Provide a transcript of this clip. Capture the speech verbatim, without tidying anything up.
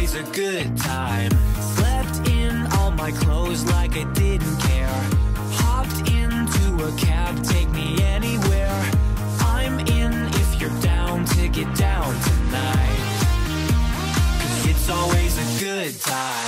always a good time. Slept in all my clothes like I didn't care. Hopped into a cab, take me anywhere. I'm in if you're down to get down tonight. 'Cause it's always a good time.